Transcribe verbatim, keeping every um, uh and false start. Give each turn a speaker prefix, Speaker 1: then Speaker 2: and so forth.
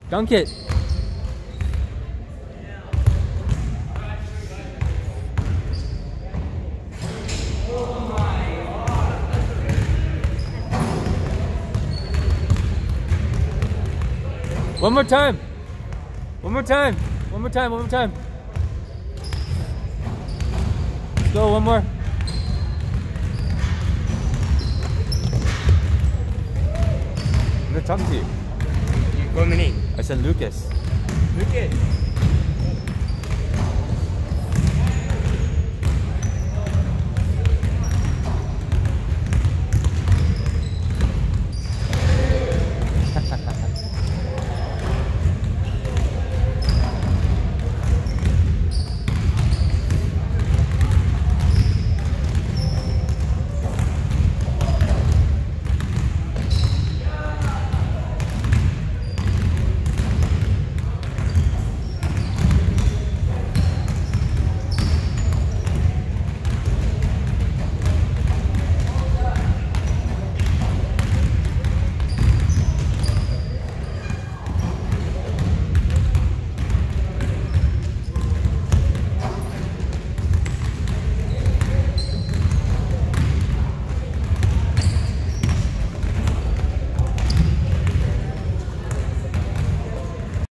Speaker 1: Dunk it. One more time. One more time. One more time. One more time. Let's go. One more. I'm not talking to you.
Speaker 2: You call me name.
Speaker 1: I said Lucas.
Speaker 2: Lucas.